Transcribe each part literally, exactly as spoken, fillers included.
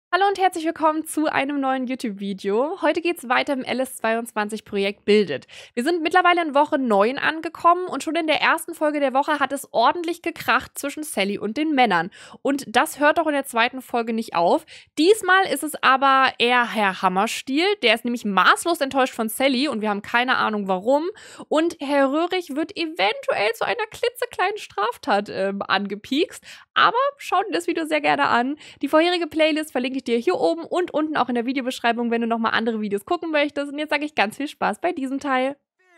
Hallo und herzlich willkommen zu einem neuen YouTube-Video. Heute geht es weiter im L S zweiundzwanzig-Projekt Bildet. Wir sind mittlerweile in Woche neun angekommen und schon in der ersten Folge der Woche hat es ordentlich gekracht zwischen Sally und den Männern. Und das hört auch in der zweiten Folge nicht auf. Diesmal ist es aber eher Herr Hammerstiel. Der ist nämlich maßlos enttäuscht von Sally und wir haben keine Ahnung warum. Und Herr Röhrig wird eventuell zu einer klitzekleinen Straftat ähm, angepiekst. Aber schau dir das Video sehr gerne an. Die vorherige Playlist verlinke ich dir hier oben und unten auch in der Videobeschreibung, wenn du nochmal andere Videos gucken möchtest. Und jetzt sage ich ganz viel Spaß bei diesem Teil.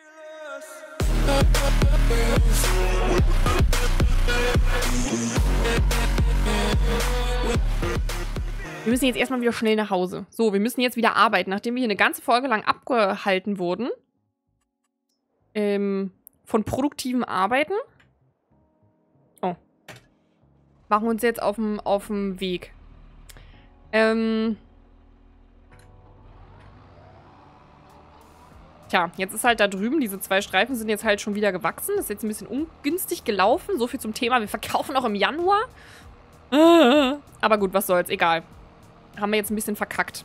Wir müssen jetzt erstmal wieder schnell nach Hause. So, wir müssen jetzt wieder arbeiten, nachdem wir hier eine ganze Folge lang abgehalten wurden. Ähm, von produktivem Arbeiten. Oh. Machen wir uns jetzt auf dem auf dem Weg. Ähm. Tja, jetzt ist halt da drüben, diese zwei Streifen sind jetzt halt schon wieder gewachsen. Das ist jetzt ein bisschen ungünstig gelaufen. So viel zum Thema, wir verkaufen auch im Januar. Aber gut, was soll's, egal. Haben wir jetzt ein bisschen verkackt.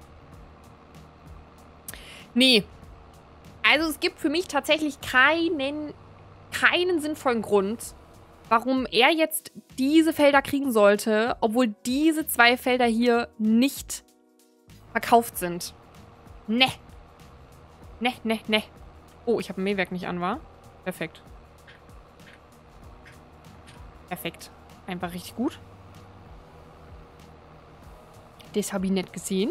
Nee. Also es gibt für mich tatsächlich keinen, keinen sinnvollen Grund, warum er jetzt diese Felder kriegen sollte, obwohl diese zwei Felder hier nicht verkauft sind. Ne. Ne, ne, ne. Oh, ich habe ein Mähwerk nicht an, war? Perfekt. Perfekt. Einfach richtig gut. Das habe ich nicht gesehen.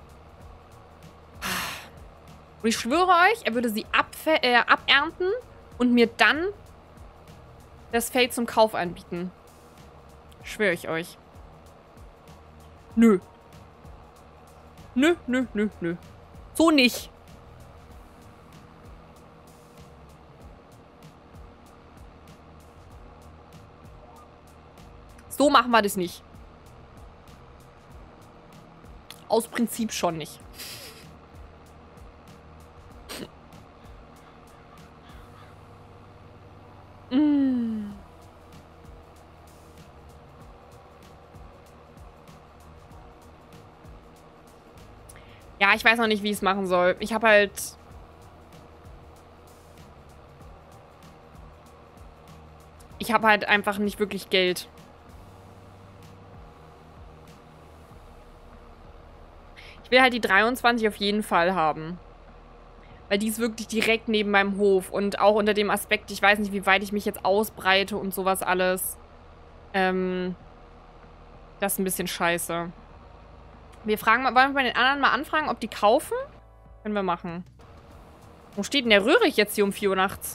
Und ich schwöre euch, er würde sie äh, abernten und mir dann das Feld zum Kauf anbieten. Schwöre ich euch. Nö. Nö, nö, nö, nö. So nicht. So machen wir das nicht. Aus Prinzip schon nicht. Mm. Ja, ich weiß noch nicht, wie ich es machen soll. Ich habe halt... Ich habe halt einfach nicht wirklich Geld. Ich will halt die dreiundzwanzig auf jeden Fall haben. Weil die ist wirklich direkt neben meinem Hof. Und auch unter dem Aspekt, ich weiß nicht, wie weit ich mich jetzt ausbreite und sowas alles. Ähm, das ist ein bisschen scheiße. Wir fragen mal, wollen wir bei den anderen mal anfragen, ob die kaufen? Können wir machen. Wo steht denn der Röhrig jetzt hier um vier Uhr nachts?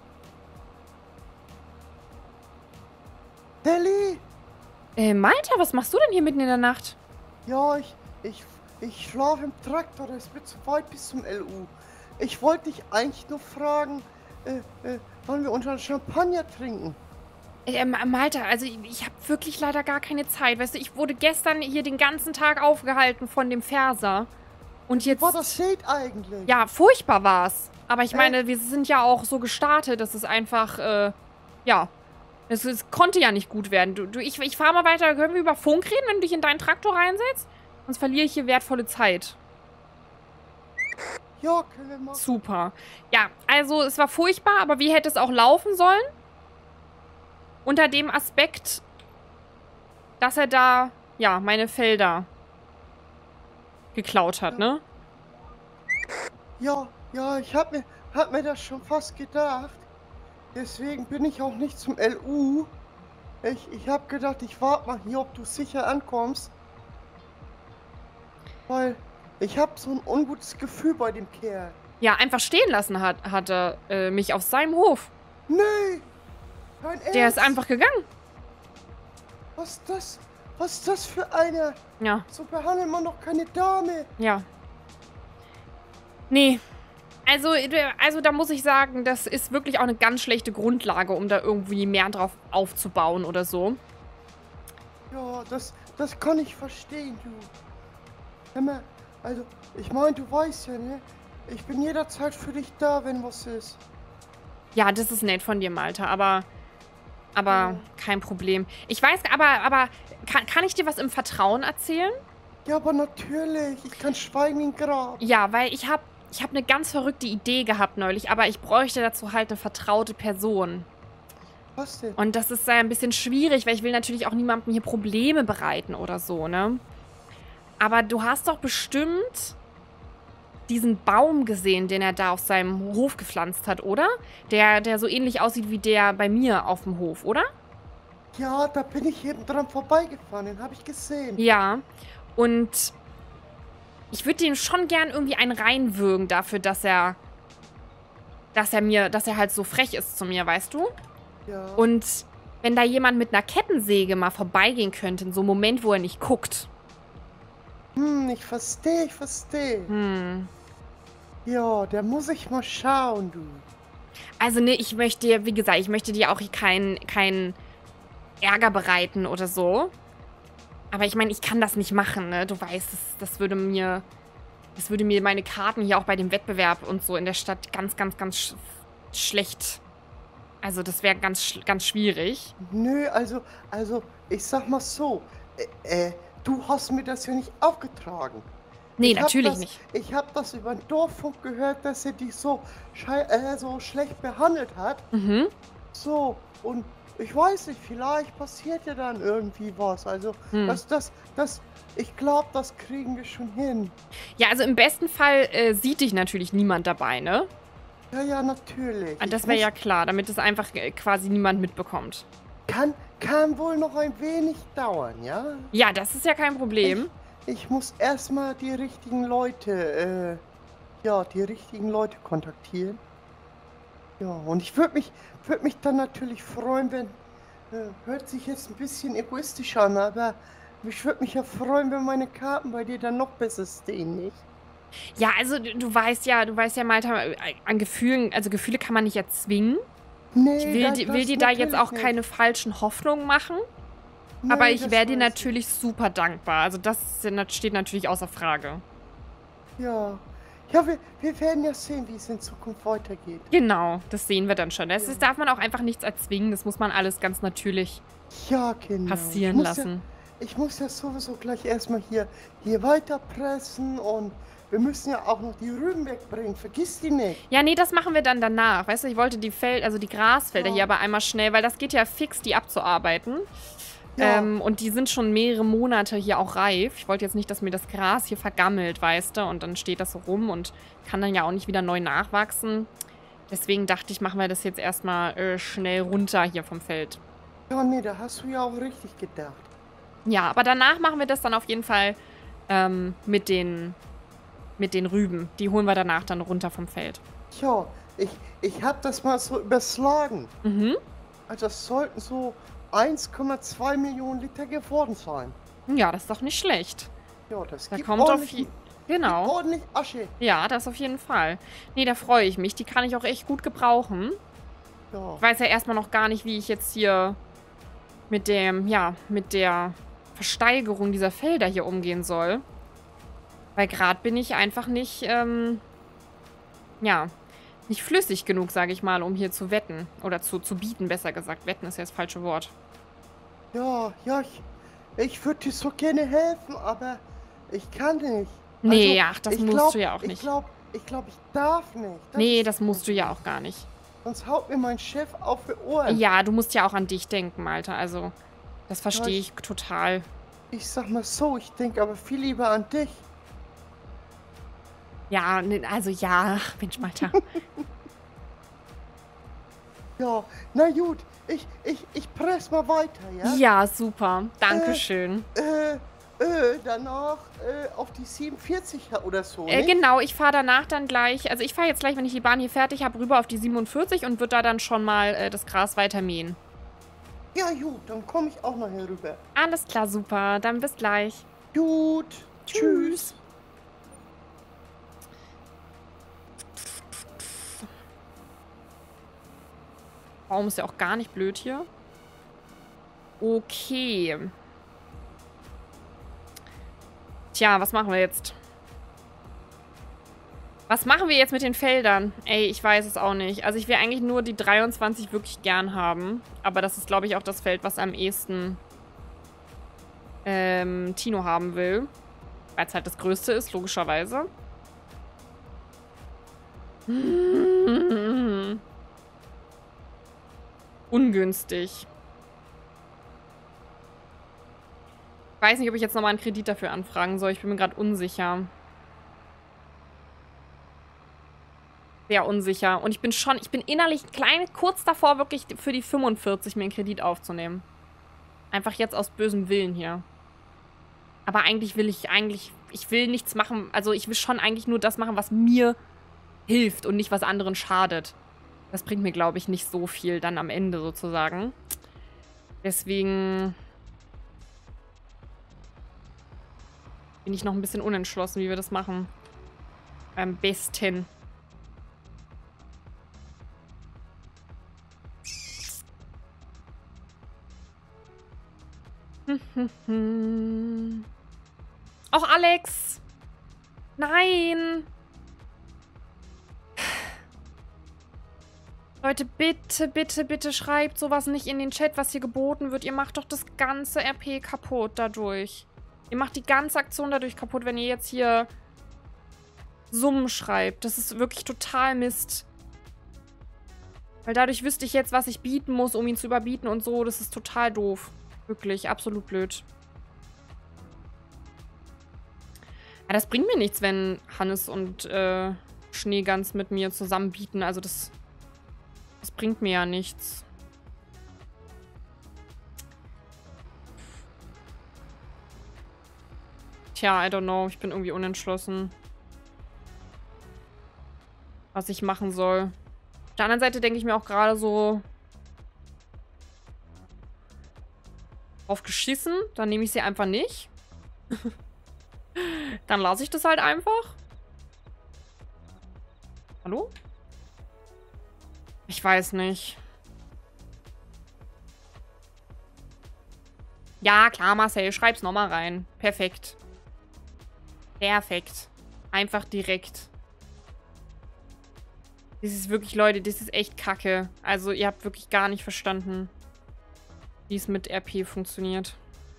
Sally! Äh, Malta, was machst du denn hier mitten in der Nacht? Ja, ich, ich, ich schlafe im Traktor, das wird zu weit bis zum L U. Ich wollte dich eigentlich nur fragen, äh, äh, wollen wir unseren Champagner trinken? Äh, Malta, also ich, ich habe wirklich leider gar keine Zeit. Weißt du, ich wurde gestern hier den ganzen Tag aufgehalten von dem Verser. Und jetzt... Wie war das Date eigentlich? Ja, furchtbar war's. Aber ich Äh? meine, wir sind ja auch so gestartet, dass es einfach, äh, ja... Es, es konnte ja nicht gut werden. Du, du, ich ich fahre mal weiter. Können wir über Funk reden, wenn du dich in deinen Traktor reinsetzt? Sonst verliere ich hier wertvolle Zeit. Ja, können wir machen. Super. Ja, also es war furchtbar, aber wie hätte es auch laufen sollen? Unter dem Aspekt, dass er da, ja, meine Felder geklaut hat, Ja. ne? Ja, ja, ich hab mir, hab mir das schon fast gedacht. Deswegen bin ich auch nicht zum L U. Ich, ich hab gedacht, ich warte mal hier, ob du sicher ankommst. Weil ich hab so ein ungutes Gefühl bei dem Kerl. Ja, einfach stehen lassen hat, hat er äh, mich auf seinem Hof. Nee! Kein Ernst? Der ist einfach gegangen. Was ist das? Was ist das für eine? Ja, So behandelt man doch keine Dame. ja. Nee. Also, also da muss ich sagen, das ist wirklich auch eine ganz schlechte Grundlage, um da irgendwie mehr drauf aufzubauen oder so. Ja, das, das kann ich verstehen, du. Hör mal, also, ich meine, du weißt ja, ne? Ich bin jederzeit für dich da, wenn was ist. Ja, das ist nett von dir, Malta, aber Aber Ja. kein Problem. Ich weiß, aber, aber kann, kann ich dir was im Vertrauen erzählen? Ja, aber natürlich. Ich kann schweigen wie ein Grab. Ja, weil ich habe ich hab eine ganz verrückte Idee gehabt neulich, aber ich bräuchte dazu halt eine vertraute Person. Was denn? Und das ist äh, ein bisschen schwierig, weil ich will natürlich auch niemandem hier Probleme bereiten oder so, ne? Aber du hast doch bestimmt diesen Baum gesehen, den er da auf seinem Hof gepflanzt hat, oder? Der, der so ähnlich aussieht wie der bei mir auf dem Hof, oder? Ja, da bin ich eben dran vorbeigefahren. Den habe ich gesehen. Ja. Und ich würde dem schon gern irgendwie einen reinwürgen dafür, dass er, dass er mir, dass er halt so frech ist zu mir, weißt du? Ja. Und wenn da jemand mit einer Kettensäge mal vorbeigehen könnte, in so einem Moment, wo er nicht guckt. Hm, ich verstehe, ich verstehe. Hm. Ja, da muss ich mal schauen, du. Also, ne, ich möchte dir, wie gesagt, ich möchte dir auch keinen kein Ärger bereiten oder so. Aber ich meine, ich kann das nicht machen, ne? Du weißt, das, das würde mir, das würde mir meine Karten hier auch bei dem Wettbewerb und so in der Stadt ganz, ganz, ganz sch schlecht. Also, das wäre ganz, ganz schwierig. Nö, also, also, ich sag mal so, äh, äh, du hast mir das ja nicht aufgetragen. Nee, Ich hab natürlich das, nicht. Ich habe das über den Dorffunk gehört, dass er dich so, schei äh, so schlecht behandelt hat. Mhm. So, und ich weiß nicht, vielleicht passiert ja dann irgendwie was. Also, Hm. das, das, das, ich glaube, das kriegen wir schon hin. Ja, also im besten Fall äh, sieht dich natürlich niemand dabei, ne? Ja, ja, natürlich. Ah, das Ich wäre muss- ja klar, damit es einfach äh, quasi niemand mitbekommt. Kann, kann wohl noch ein wenig dauern, ja? Ja, das ist ja kein Problem. Ich muss erstmal die richtigen Leute, äh, ja, die richtigen Leute kontaktieren. Ja, und ich würde mich, würde mich dann natürlich freuen, wenn, äh, hört sich jetzt ein bisschen egoistisch an, aber ich würde mich ja freuen, wenn meine Karten bei dir dann noch besser stehen, nicht? Ja, also du, du weißt ja, du weißt ja, Malta, äh, an Gefühlen, also Gefühle kann man nicht erzwingen. Nee, Ich will, da- di- das will dir da jetzt natürlich auch nicht. keine falschen Hoffnungen machen. Nee, Aber ich das wäre dir weiß ich. natürlich super dankbar. Also das ist ja nat- steht natürlich außer Frage. Ja, ja, wir, wir werden ja sehen, wie es in Zukunft weitergeht. Genau, das sehen wir dann schon. Das Ja. ist, darf man auch einfach nichts erzwingen. Das muss man alles ganz natürlich Ja, genau. passieren ich muss lassen. Ja, ich muss ja sowieso gleich erstmal hier, hier weiterpressen und wir müssen ja auch noch die Rüben wegbringen. Vergiss die nicht. Ja, nee, das machen wir dann danach. Weißt du, ich wollte die Feld, also die Grasfelder Ja. hier aber einmal schnell, weil das geht ja fix, die abzuarbeiten. Ja. Ähm, und die sind schon mehrere Monate hier auch reif. Ich wollte jetzt nicht, dass mir das Gras hier vergammelt, weißt du, und dann steht das so rum und kann dann ja auch nicht wieder neu nachwachsen. Deswegen dachte ich, machen wir das jetzt erstmal äh, schnell runter hier vom Feld. Ja, nee, da hast du ja auch richtig gedacht. Ja, aber danach machen wir das dann auf jeden Fall ähm, mit den, mit den Rüben. Die holen wir danach dann runter vom Feld. Ja, ich, ich habe das mal so überschlagen. Mhm. Also das sollten so eins Komma zwei Millionen Liter geworden sein. Ja, das ist doch nicht schlecht. Ja, das Da gibt kommt auf ordentlich, jeden gibt Genau. ordentlich Asche. Ja, das auf jeden Fall. Nee, da freue ich mich. Die kann ich auch echt gut gebrauchen. Ja. Ich weiß ja erstmal noch gar nicht, wie ich jetzt hier mit dem, ja, mit der Versteigerung dieser Felder hier umgehen soll. Weil gerade bin ich einfach nicht, ähm, ja, nicht flüssig genug, sage ich mal, um hier zu wetten. Oder zu, zu bieten, besser gesagt. Wetten ist ja das falsche Wort. Ja, ja, ich, ich würde dir so gerne helfen, aber ich kann nicht. Nee, ach, das ich musst glaub, du ja auch Ich nicht. glaube, ich, glaub, ich darf nicht. Nee, ist das musst du ja auch gar nicht. Sonst haut mir mein Chef auf die Ohren. Ja, du musst ja auch an dich denken, Malte. Also, das verstehe ich total. Ich sag mal so, ich denke aber viel lieber an dich. Ja, ne, also ja, ach, Mensch, Malte. Ja, na gut, ich, ich, ich press mal weiter, ja? Ja, super. Dankeschön. Äh, äh, danach äh, auf die siebenundvierzig oder so, Äh, nicht? genau, ich fahre danach dann gleich, also ich fahre jetzt gleich, wenn ich die Bahn hier fertig habe, rüber auf die siebenundvierzig und würde da dann schon mal äh, das Gras weiter mähen. Ja, gut, dann komme ich auch nachher rüber. Alles klar, super. Dann bis gleich. Gut, tschüss. Baum ist ja auch gar nicht blöd hier. Okay. Tja, was machen wir jetzt? Was machen wir jetzt mit den Feldern? Ey, ich weiß es auch nicht. Also ich will eigentlich nur die dreiundzwanzig wirklich gern haben. Aber das ist, glaube ich, auch das Feld, was am ehesten ähm, Tino haben will. Weil es halt das Größte ist, logischerweise. Hm. Ungünstig. Ich weiß nicht, ob ich jetzt nochmal einen Kredit dafür anfragen soll. Ich bin mir gerade unsicher. Sehr unsicher. Und ich bin schon, ich bin innerlich klein, kurz davor, wirklich für die fünfundvierzig mir einen Kredit aufzunehmen. Einfach jetzt aus bösem Willen hier. Aber eigentlich will ich, eigentlich, ich will nichts machen. Also ich will schon eigentlich nur das machen, was mir hilft und nicht was anderen schadet. Das bringt mir, glaube ich, nicht so viel dann am Ende sozusagen. Deswegen bin ich noch ein bisschen unentschlossen, wie wir das machen. Am besten. Auch Alex. Nein. Leute, bitte, bitte, bitte schreibt sowas nicht in den Chat, was hier geboten wird. Ihr macht doch das ganze R P kaputt dadurch. Ihr macht die ganze Aktion dadurch kaputt, wenn ihr jetzt hier Summen schreibt. Das ist wirklich total Mist. Weil dadurch wüsste ich jetzt, was ich bieten muss, um ihn zu überbieten und so. Das ist total doof. Wirklich, absolut blöd. Ja, das bringt mir nichts, wenn Hannes und äh, Schneegans mit mir zusammen bieten. Also das, das bringt mir ja nichts. Tja, I don't know. Ich bin irgendwie unentschlossen, was ich machen soll. Auf der anderen Seite denke ich mir auch gerade so, auf geschissen, dann nehme ich sie einfach nicht. Dann lasse ich das halt einfach. Hallo? Ich weiß nicht. Ja, klar, Marcel, schreib's nochmal rein. Perfekt. Perfekt. Einfach direkt. Das ist wirklich, Leute, das ist echt kacke. Also, ihr habt wirklich gar nicht verstanden, wie es mit R P funktioniert.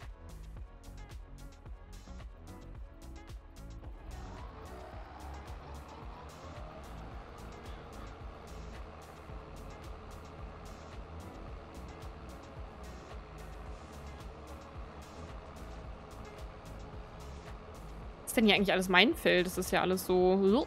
Was ist denn hier eigentlich alles mein Feld? Das ist ja alles so...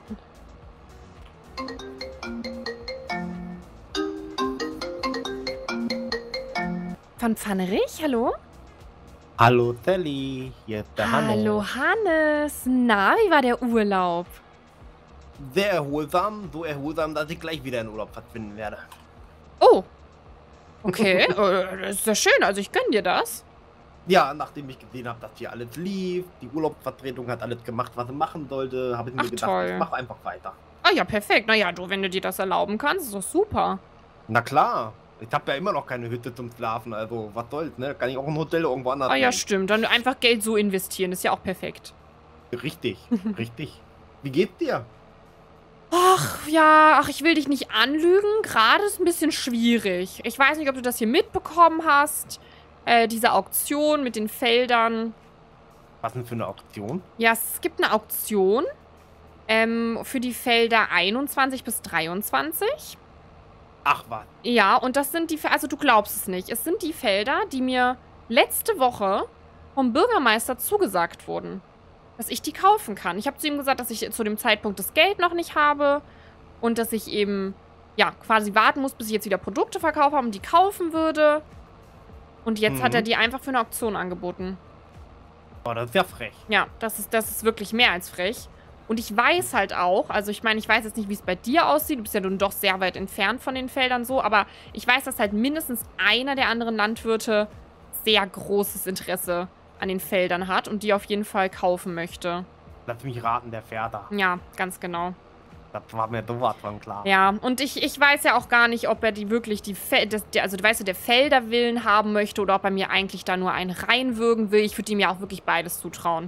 Von Pfannerich, hallo? Hallo Sally, hier ist der Hannes. Hallo Hannes. Na, wie war der Urlaub? Sehr erholsam, so erholsam, dass ich gleich wieder in Urlaub verschwinden werde. Oh. Okay, äh, das ist ja schön. Also ich gönn dir das. Ja, nachdem ich gesehen habe, dass hier alles lief, die Urlaubsvertretung hat alles gemacht, was sie machen sollte, habe ich mir Ach, gedacht, toll. ich mache einfach weiter. Ah ja, perfekt. Naja, du, wenn du dir das erlauben kannst, ist doch super. Na klar, ich habe ja immer noch keine Hütte zum Schlafen, also was soll's, ne? Kann ich auch ein Hotel irgendwo anders Ah ja, nehmen. stimmt. Dann einfach Geld so investieren, ist ja auch perfekt. Richtig, richtig. Wie geht's dir? Ach, ja, ach, ich will dich nicht anlügen. Gerade ist ein bisschen schwierig. Ich weiß nicht, ob du das hier mitbekommen hast. Äh, diese Auktion mit den Feldern. Was denn für eine Auktion? Ja, es gibt eine Auktion ähm, für die Felder einundzwanzig bis dreiundzwanzig. Ach was. Ja, und das sind die, Fe- also du glaubst es nicht. Es sind die Felder, die mir letzte Woche vom Bürgermeister zugesagt wurden, dass ich die kaufen kann. Ich habe zu ihm gesagt, dass ich zu dem Zeitpunkt das Geld noch nicht habe und dass ich eben, ja, quasi warten muss, bis ich jetzt wieder Produkte verkaufe und die kaufen würde. Und jetzt Mhm. hat er die einfach für eine Auktion angeboten. Oh, das ist ja frech. Ja, das ist, das ist wirklich mehr als frech. Und ich weiß halt auch, also ich meine, ich weiß jetzt nicht, wie es bei dir aussieht. Du bist ja nun doch sehr weit entfernt von den Feldern so. Aber ich weiß, dass halt mindestens einer der anderen Landwirte sehr großes Interesse an den Feldern hat und die auf jeden Fall kaufen möchte. Lass mich raten, der fährt da. Ja, ganz genau. Das war mir sowas von klar. Ja, und ich, ich weiß ja auch gar nicht, ob er die wirklich die Fel das, der, also weißt du, der Felderwillen haben möchte oder ob er mir eigentlich da nur einen reinwürgen will. Ich würde ihm ja auch wirklich beides zutrauen.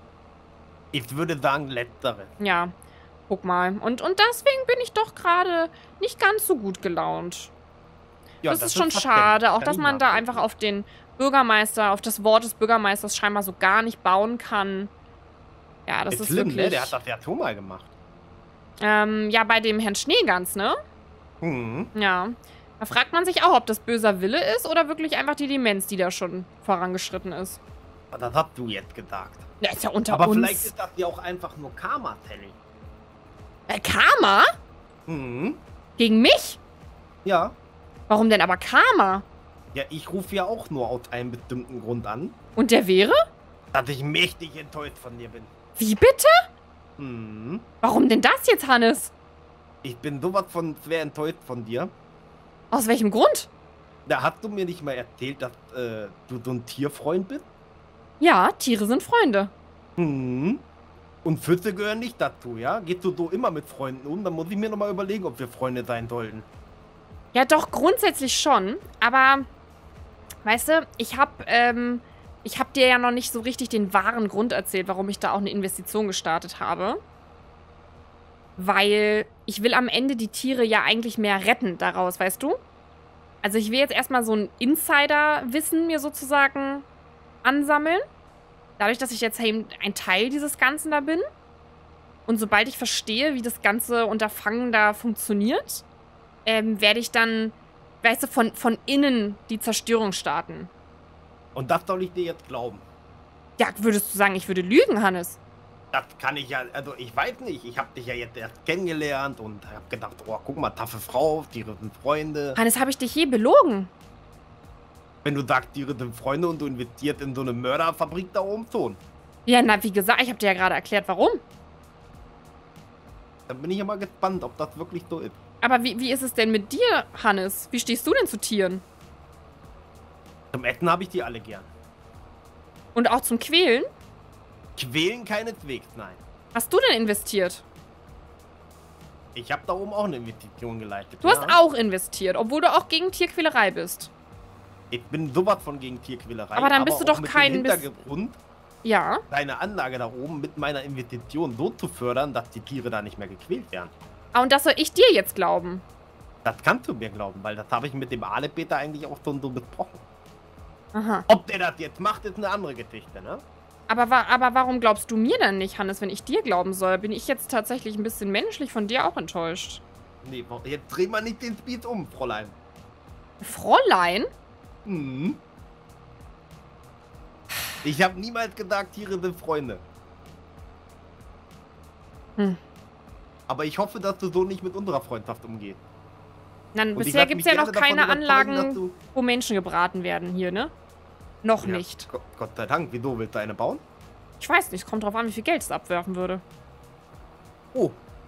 Ich würde sagen, letztere. Ja, guck mal. Und, und deswegen bin ich doch gerade nicht ganz so gut gelaunt. Ja, das, ist schon schade, auch dass man da einfach auf den Bürgermeister, auf das Wort des Bürgermeisters scheinbar so gar nicht bauen kann. Ja, das ist ist schlimm, wirklich... ne? Der hat das ja schon mal gemacht. Ähm, ja, bei dem Herrn Schneegans, ne? Mhm. Ja. Da fragt man sich auch, ob das böser Wille ist oder wirklich einfach die Demenz, die da schon vorangeschritten ist. Das hast du jetzt gesagt. Ja, ist ja unter Aber uns. vielleicht ist das ja auch einfach nur Karma, Telly. Äh, Karma? Mhm. Gegen mich? Ja. Warum denn aber Karma? Ja, ich rufe ja auch nur aus einem bestimmten Grund an, Und der wäre? dass ich mächtig enttäuscht von dir bin. Wie bitte? Mhm. Warum denn das jetzt, Hannes? Ich bin sowas von schwer enttäuscht von dir. Aus welchem Grund? Da hast du mir nicht mal erzählt, dass äh, du so ein Tierfreund bist? Ja, Tiere sind Freunde. Mhm. Und Füße gehören nicht dazu, ja? Gehst du so immer mit Freunden um? Dann muss ich mir nochmal überlegen, ob wir Freunde sein sollten. Ja, doch, grundsätzlich schon. Aber, weißt du, ich hab, ähm, ich hab dir ja noch nicht so richtig den wahren Grund erzählt, warum ich da auch eine Investition gestartet habe. Weil ich will am Ende die Tiere ja eigentlich mehr retten daraus, weißt du? Also ich will jetzt erstmal so ein Insider-Wissen mir sozusagen ansammeln. Dadurch, dass ich jetzt eben ein Teil dieses Ganzen da bin. Und sobald ich verstehe, wie das ganze Unterfangen da funktioniert, ähm, werde ich dann, weißt du, von, von innen die Zerstörung starten. Und das soll ich dir jetzt glauben. Ja, würdest du sagen, ich würde lügen, Hannes? Das kann ich ja, also ich weiß nicht. Ich habe dich ja jetzt erst kennengelernt und habe gedacht, oh, guck mal, taffe Frau, Tiere sind Freunde. Hannes, habe ich dich je belogen? Wenn du sagst, Tiere sind Freunde und du investierst in so eine Mörderfabrik da oben schon. Ja, na, wie gesagt, ich habe dir ja gerade erklärt, warum. Dann bin ich ja mal gespannt, ob das wirklich so ist. Aber wie, wie ist es denn mit dir, Hannes? Wie stehst du denn zu Tieren? Zum Essen habe ich die alle gern. Und auch zum Quälen? Quälen keineswegs, nein. Hast du denn investiert? Ich habe da oben auch eine Investition geleistet. Du hast ja. auch investiert, obwohl du auch gegen Tierquälerei bist. Ich bin sowas von gegen Tierquälerei. Aber dann bist du doch auch mit kein- dem Hintergrund, Ja. deine Anlage da oben mit meiner Investition so zu fördern, dass die Tiere da nicht mehr gequält werden. Ah, und das soll ich dir jetzt glauben? Das kannst du mir glauben, weil das habe ich mit dem Aleppeter eigentlich auch schon so besprochen. Aha. Ob der das jetzt macht, ist eine andere Geschichte, ne? Aber, wa aber warum glaubst du mir dann nicht, Hannes, wenn ich dir glauben soll? Bin ich jetzt tatsächlich ein bisschen menschlich von dir auch enttäuscht? Nee, jetzt dreh mal nicht den Speed um, Fräulein. Fräulein? Mhm. Ich habe niemals gesagt, Tiere sind Freunde. Hm. Aber ich hoffe, dass du so nicht mit unserer Freundschaft umgehst. Dann Und ich bisher lass gibt es mich ja noch gerne davon keine überzeugen, dass Anlagen, du- wo Menschen gebraten werden hier, ne? Noch Ja, nicht. Gott, Gott sei Dank. Wieso, willst du eine bauen? Ich weiß nicht, es kommt drauf an, wie viel Geld es abwerfen würde. Oh.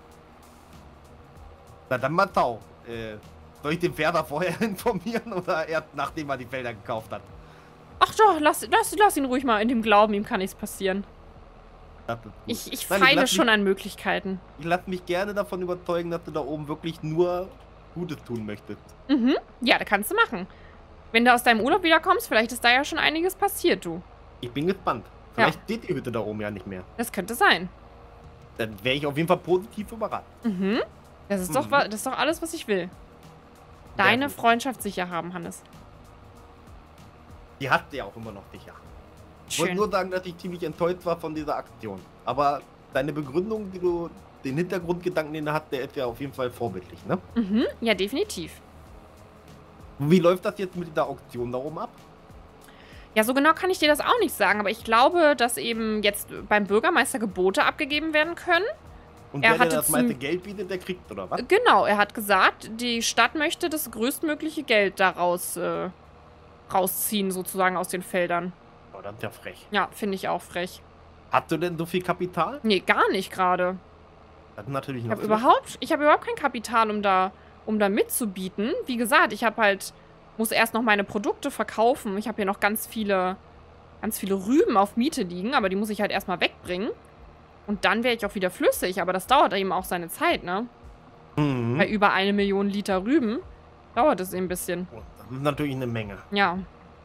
Na dann mal Tau. Äh, soll ich den Pferder vorher informieren oder erst nachdem er die Felder gekauft hat? Ach doch, lass, lass, lass ihn ruhig mal in dem Glauben, ihm kann nichts passieren. Das ist gut. Ich, ich Nein, feile lass schon mich, an Möglichkeiten. Ich lasse mich gerne davon überzeugen, dass du da oben wirklich nur Gutes tun möchtest. Mhm, ja, da kannst du machen. Wenn du aus deinem Urlaub wiederkommst, vielleicht ist da ja schon einiges passiert, du. Ich bin gespannt. Vielleicht steht die Hütte da oben ja nicht mehr. Das könnte sein. Dann wäre ich auf jeden Fall positiv überrascht. Mhm. Das ist, doch, Mhm. wa- das ist doch alles, was ich will. Deine gut. Freundschaft sicher haben, Hannes. Die hast du ja auch immer noch sicher. Ich wollte Schön. nur sagen, dass ich ziemlich enttäuscht war von dieser Aktion. Aber deine Begründung, die du, den Hintergrundgedanken, den du hast, der ist ja auf jeden Fall vorbildlich, ne? Mhm, ja, definitiv. Wie läuft das jetzt mit der Auktion da oben ab? Ja, so genau kann ich dir das auch nicht sagen, aber ich glaube, dass eben jetzt beim Bürgermeister Gebote abgegeben werden können. Und Er wer dir hatte das zum- meiste Geld bietet, der kriegt, oder was? Genau, er hat gesagt, die Stadt möchte das größtmögliche Geld daraus äh, rausziehen, sozusagen aus den Feldern. Oh, das ist ja frech. Ja, finde ich auch frech. Hast du denn so viel Kapital? Nee, gar nicht gerade. Das ist natürlich Ich noch habe überhaupt, ich habe überhaupt kein Kapital, um da, um da mitzubieten. Wie gesagt, ich habe halt, muss erst noch meine Produkte verkaufen. Ich habe hier noch ganz viele, ganz viele Rüben auf Miete liegen, aber die muss ich halt erstmal wegbringen. Und dann wäre ich auch wieder flüssig, aber das dauert eben auch seine Zeit, ne? Mhm. Bei über eine Million Liter Rüben dauert es eben ein bisschen. Oh, das ist natürlich eine Menge. Ja.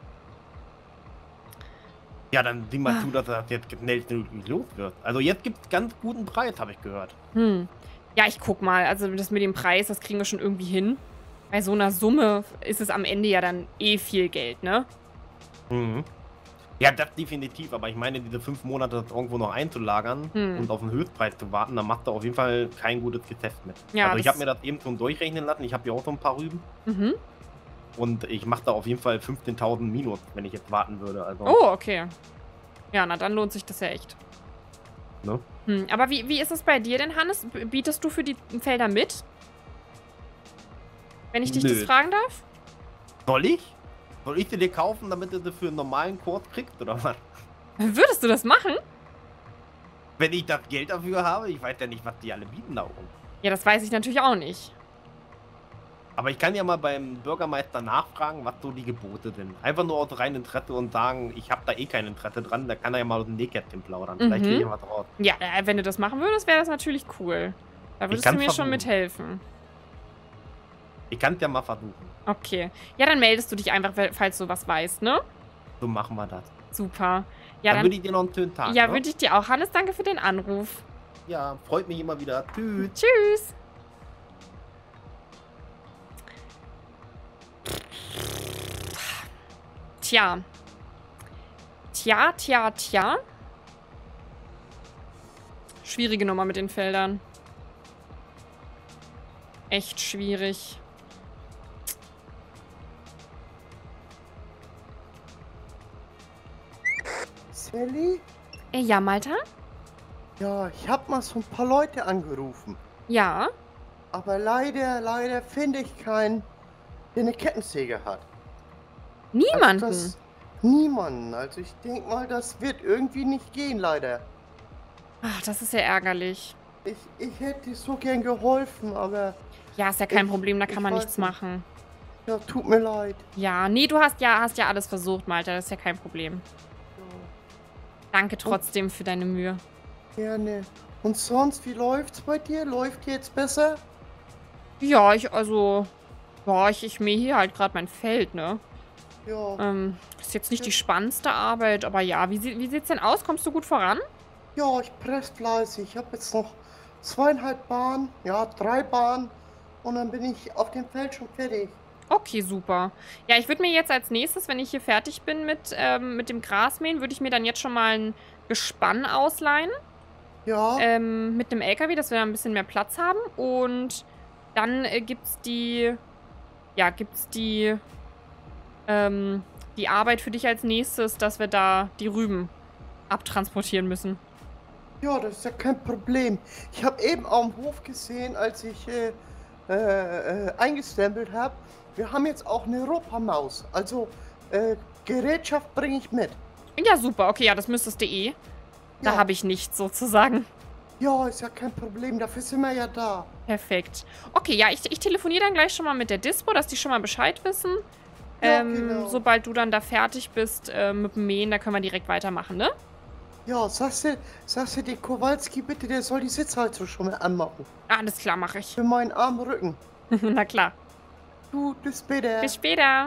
Ja, dann sieh mal Ah. zu, dass das jetzt schnellstmöglich los wird. Also jetzt gibt es ganz guten Preis, habe ich gehört. Hm. Ja, ich guck mal. Also das mit dem Preis, das kriegen wir schon irgendwie hin. Bei so einer Summe ist es am Ende ja dann eh viel Geld, ne? Mhm. Ja, das definitiv, aber ich meine, diese fünf Monate das irgendwo noch einzulagern Hm. und auf den Höchstpreis zu warten, da macht er auf jeden Fall kein gutes Geschäft mit. Ja, also ich das- habe mir das eben schon durchrechnen lassen, ich habe ja auch so ein paar Rüben Mhm. und ich mache da auf jeden Fall fünfzehntausend Minus, wenn ich jetzt warten würde. Also, Oh, okay. Ja, na dann lohnt sich das ja echt. ne? Hm, aber wie, wie ist es bei dir denn, Hannes? B- Bietest du für die Felder mit? Wenn ich dich Nö. das fragen darf? Soll ich? Soll ich sie dir kaufen, damit du sie für einen normalen Kurs kriegst, oder was? Würdest du das machen? Wenn ich das Geld dafür habe, ich weiß ja nicht, was die alle bieten da oben. Ja, das weiß ich natürlich auch nicht. Aber ich kann ja mal beim Bürgermeister nachfragen, was so die Gebote sind. Einfach nur aus reinem Interesse und sagen, ich habe da eh kein Interesse dran, da kann er ja mal aus dem Nähkästchen plaudern. Vielleicht Mhm. kriege ich ja was raus. Ja, äh, wenn du das machen würdest, wäre das natürlich cool. Da würdest du kann's mir schon versuchen. mithelfen. Ich kann es ja mal versuchen. Okay. Ja, dann meldest du dich einfach, we- falls du was weißt, ne? So machen wir das. Super. Ja, dann dann, würde ich dir noch einen schönen Tag. ja ne? wünsche ich dir auch. Hannes, danke für den Anruf. Ja, freut mich immer wieder. Tschüss. Tschüss. Tja. Tja, tja, tja. Schwierige Nummer mit den Feldern. Echt schwierig. Sally? Äh, ja, Malta? Ja, ich habe mal so ein paar Leute angerufen. Ja. Aber leider, leider finde ich keinen, der eine Kettensäge hat. Niemanden. Also das, niemanden. Also ich denke mal, das wird irgendwie nicht gehen, leider. Ach, das ist ja ärgerlich. Ich, ich hätte so gern geholfen, aber Ja, ist ja kein Ich- Problem, da ich kann man weiß nichts nicht. machen. ja, tut mir leid. Ja, nee, du hast ja, hast ja alles versucht, Malta, das ist ja kein Problem. Ja, Danke trotzdem für deine Mühe. gerne. Und sonst, wie läuft's bei dir? Läuft jetzt besser? Ja, ich, also, ja, ich, ich mähe hier halt gerade mein Feld, ne? Ja. Ähm, ist jetzt nicht die spannendste Arbeit, aber ja, wie, sie- wie sieht's denn aus? Kommst du gut voran? Ja, ich press fleißig. Ich habe jetzt noch zweieinhalb Bahnen, ja, drei Bahnen. Und dann bin ich auf dem Feld schon fertig. Okay, super. Ja, ich würde mir jetzt als nächstes, wenn ich hier fertig bin mit, ähm, mit dem Grasmähen, würde ich mir dann jetzt schon mal ein Gespann ausleihen. Ja, Ähm, mit einem L K W, dass wir da ein bisschen mehr Platz haben. Und dann äh, gibt's die, ja, gibt's die, ähm, die Arbeit für dich als nächstes, dass wir da die Rüben abtransportieren müssen. ja, das ist ja kein Problem. Ich habe eben auf dem Hof gesehen, als ich äh, äh, äh, eingestempelt habe, wir haben jetzt auch eine Europamaus. Also äh, Gerätschaft bringe ich mit. Ja, super. Okay, ja, das müsstest du eh. Da Ja. habe ich nichts sozusagen. Ja, ist ja kein Problem. Dafür sind wir ja da. Perfekt. Okay, ja, ich, ich telefoniere dann gleich schon mal mit der Dispo, dass die schon mal Bescheid wissen. Ja, ähm, genau. Sobald du dann da fertig bist äh, mit dem Mähen, da können wir direkt weitermachen, ne? Ja, sagst du, sagst du den Kowalski bitte, der soll die Sitzheizung schon mal anmachen. Alles klar, mache ich. Für meinen armen Rücken. Na klar. Du, bis später. Bis später.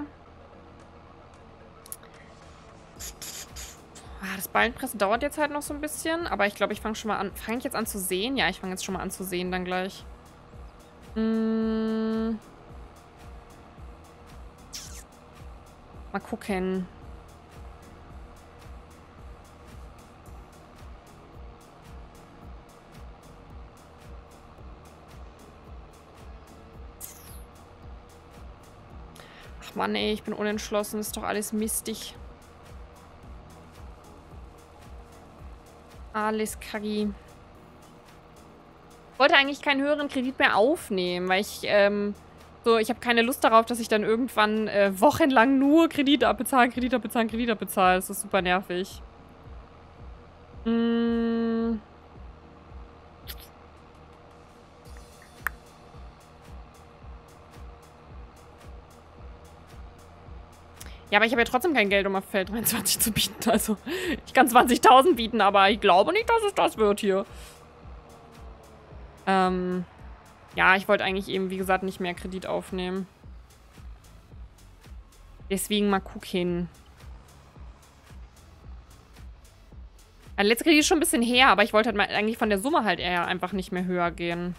Ah, das Ballenpressen dauert jetzt halt noch so ein bisschen, aber ich glaube, ich fange schon mal an. Fange ich jetzt an zu sehen? Ja, ich fange jetzt schon mal an zu sehen dann gleich. Mm. Mal gucken. Ach Mann, ey, ich bin unentschlossen. Ist doch alles mistig. Alles kacki. Ich wollte eigentlich keinen höheren Kredit mehr aufnehmen, weil ich, ähm, so, ich habe keine Lust darauf, dass ich dann irgendwann äh, wochenlang nur Kredite abbezahlen, Kredite abbezahlen, Kredite abbezahlen. Das ist super nervig. Mm. Ja, aber ich habe ja trotzdem kein Geld, um auf Feld dreiundzwanzig zu bieten. Also, ich kann zwanzigtausend bieten, aber ich glaube nicht, dass es das wird hier. Ähm, ja, ich wollte eigentlich eben, wie gesagt, nicht mehr Kredit aufnehmen. Deswegen mal gucken. Der letzte Kredit ist schon ein bisschen her, aber ich wollte halt mal eigentlich von der Summe halt eher einfach nicht mehr höher gehen.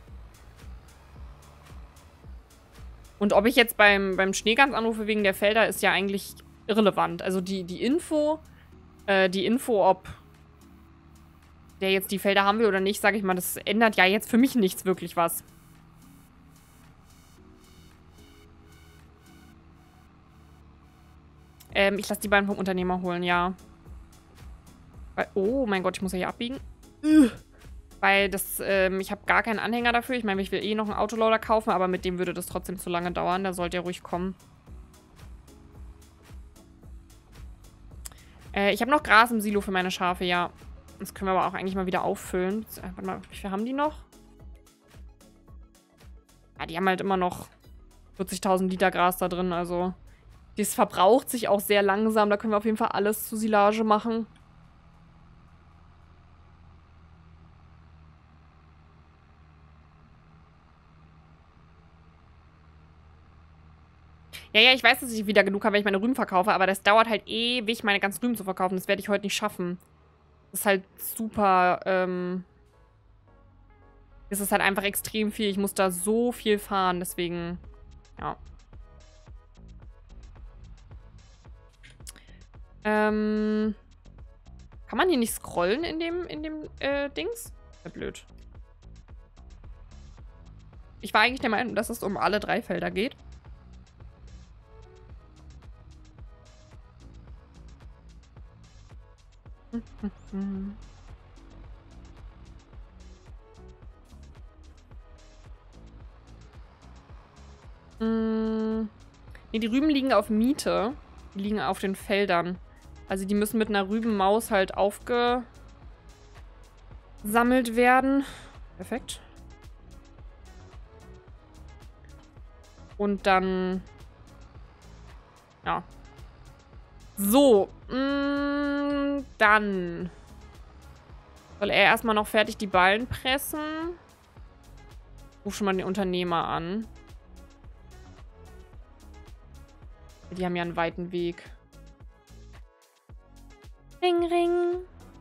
Und ob ich jetzt beim, beim Schneegans anrufe wegen der Felder, ist ja eigentlich irrelevant. Also die, die Info, äh, die Info, ob der jetzt die Felder haben will oder nicht, sage ich mal, das ändert ja jetzt für mich nichts wirklich was. Ähm, ich lasse die beiden vom Unternehmer holen, ja. Weil, oh mein Gott, ich muss ja hier abbiegen. Ugh. Weil das, ähm, ich habe gar keinen Anhänger dafür. Ich meine, ich will eh noch einen Autoloader kaufen, aber mit dem würde das trotzdem zu lange dauern. Da sollte er ruhig kommen. Äh, ich habe noch Gras im Silo für meine Schafe, ja. Das können wir aber auch eigentlich mal wieder auffüllen. Äh, warte mal, wie viel haben die noch? Ja, die haben halt immer noch vierzigtausend Liter Gras da drin, also das verbraucht sich auch sehr langsam. Da können wir auf jeden Fall alles zu Silage machen. Ja, ja, ich weiß, dass ich wieder genug habe, wenn ich meine Rüben verkaufe, aber das dauert halt ewig, meine ganzen Rüben zu verkaufen. Das werde ich heute nicht schaffen. Das ist halt super, ähm... Das ist halt einfach extrem viel. Ich muss da so viel fahren, deswegen, ja. Ähm... Kann man hier nicht scrollen in dem, in dem, äh, Dings? Ja, blöd. Ich war eigentlich der Meinung, dass es um alle drei Felder geht. mm. Ne, die Rüben liegen auf Miete. Die liegen auf den Feldern. Also die müssen mit einer Rübenmaus halt aufgesammelt werden. Perfekt. Und dann... Ja. So. Mh, dann soll er erstmal noch fertig die Ballen pressen. Ruf schon mal den Unternehmer an. Die haben ja einen weiten Weg. Ring, ring.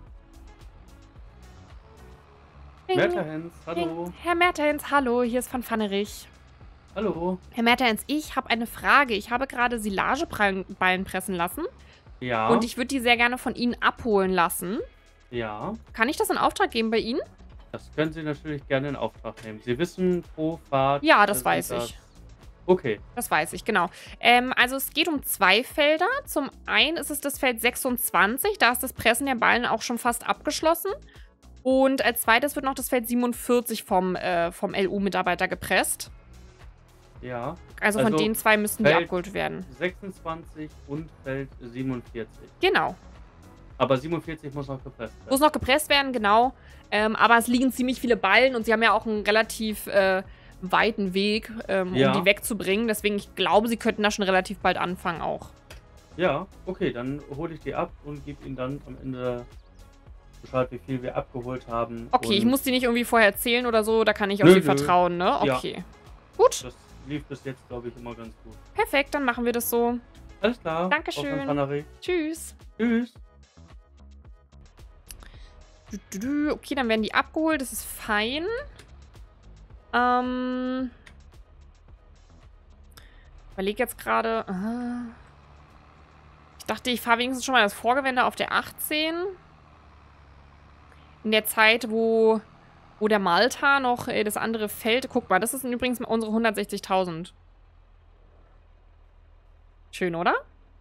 Ring, Mertens, hallo. ring. Herr Mertens, hallo. Hier ist von Pfannerich. Hallo. Herr Mertens, ich habe eine Frage. Ich habe gerade Silageballen pressen lassen. Ja. Und ich würde die sehr gerne von Ihnen abholen lassen. Ja. Kann ich das in Auftrag geben bei Ihnen? Das können Sie natürlich gerne in Auftrag nehmen. Sie wissen pro Fahrt... Ja, das sind weiß das- ich. Okay. Das weiß ich, genau. Ähm, also es geht um zwei Felder. Zum einen ist es das Feld sechsundzwanzig. Da ist das Pressen der Ballen auch schon fast abgeschlossen. Und als zweites wird noch das Feld siebenundvierzig vom, äh, vom L U-Mitarbeiter gepresst. Ja. Also von Also den zwei müssten die Feld- abgeholt werden. sechsundzwanzig und Feld siebenundvierzig. Genau. Aber siebenundvierzig muss noch gepresst werden. Muss noch gepresst werden, genau. Ähm, aber es liegen ziemlich viele Ballen und sie haben ja auch einen relativ äh, weiten Weg, ähm, Ja. um die wegzubringen. Deswegen, ich glaube, sie könnten da schon relativ bald anfangen auch. Ja, okay, dann hole ich die ab und gebe Ihnen dann am Ende Bescheid, wie viel wir abgeholt haben. Okay, ich und muss die nicht irgendwie vorher erzählen oder so. Da kann ich auf Nö, sie nö. vertrauen, ne? Ja. Okay. Gut. Das lief bis jetzt, glaube ich, immer ganz gut. Perfekt, dann machen wir das so. Alles klar. Dankeschön. Auf Pfannerich. Tschüss. Tschüss. Du, du, du. Okay, dann werden die abgeholt. Das ist fein. Ähm. Ich überlege jetzt gerade. Ah. Ich dachte, ich fahre wenigstens schon mal das Vorgewende auf der achtzehn. In der Zeit, wo, wo der Malta noch äh, das andere Feld... Guck mal, das ist übrigens unsere hundertsechzigtausend. Schön, oder?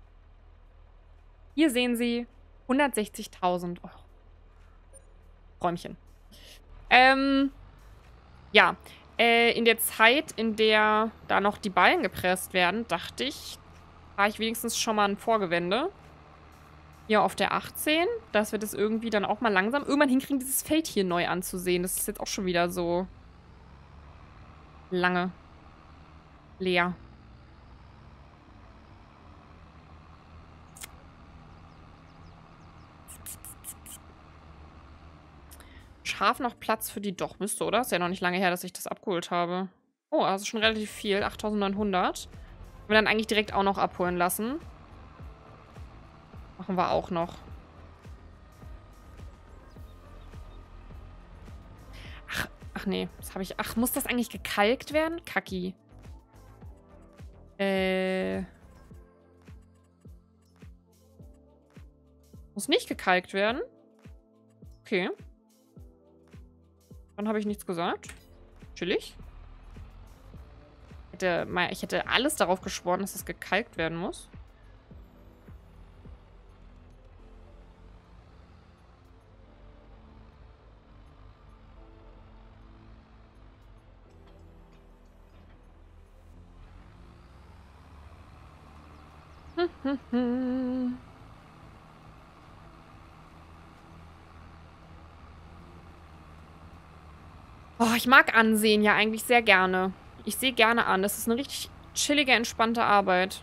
Hier sehen Sie hundertsechzigtausend. Oh. Räumchen. Ähm, ja. Äh, in der Zeit, in der da noch die Ballen gepresst werden, dachte ich, fahre ich wenigstens schon mal ein Vorgewende. Hier auf der achtzehn, dass wir das irgendwie dann auch mal langsam irgendwann hinkriegen, dieses Feld hier neu anzusehen. Das ist jetzt auch schon wieder so lange leer. Schaf noch Platz für die... Doch, müsste, oder? Ist ja noch nicht lange her, dass ich das abgeholt habe. Oh, also schon relativ viel. achttausendneunhundert. Können wir dann eigentlich direkt auch noch abholen lassen. Machen wir auch noch. Ach, ach nee. Das habe ich... Ach, muss das eigentlich gekalkt werden? Kacki. Äh... Muss nicht gekalkt werden. Okay. Dann habe ich nichts gesagt. Chillig. Ich hätte, mal, ich hätte alles darauf geschworen, dass es gekalkt werden muss. Hm, hm, hm. Oh, ich mag Ansehen ja eigentlich sehr gerne. Ich sehe gerne an. Das ist eine richtig chillige, entspannte Arbeit.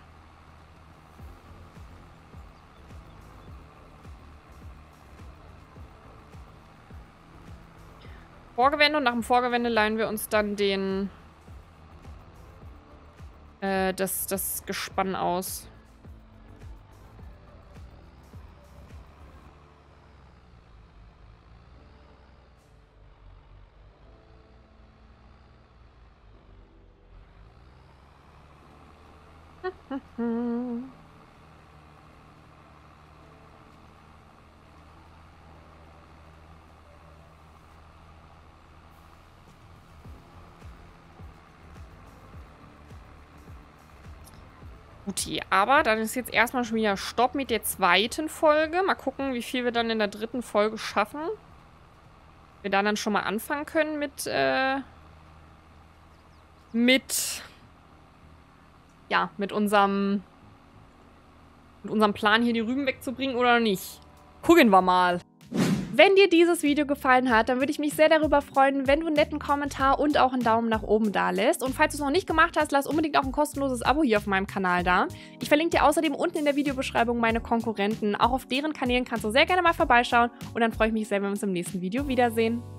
Vorgewende und nach dem Vorgewende leihen wir uns dann den äh, das, das Gespann aus. Guti, aber dann ist jetzt erstmal schon wieder Stopp mit der zweiten Folge. Mal gucken, wie viel wir dann in der dritten Folge schaffen. Wir da dann schon mal anfangen können mit, äh, mit, ja, mit unserem, mit unserem Plan, hier die Rüben wegzubringen oder nicht. Gucken wir mal. Wenn dir dieses Video gefallen hat, dann würde ich mich sehr darüber freuen, wenn du einen netten Kommentar und auch einen Daumen nach oben da lässt. Und falls du es noch nicht gemacht hast, lass unbedingt auch ein kostenloses Abo hier auf meinem Kanal da. Ich verlinke dir außerdem unten in der Videobeschreibung meine Konkurrenten. Auch auf deren Kanälen kannst du sehr gerne mal vorbeischauen. Und dann freue ich mich sehr, wenn wir uns im nächsten Video wiedersehen.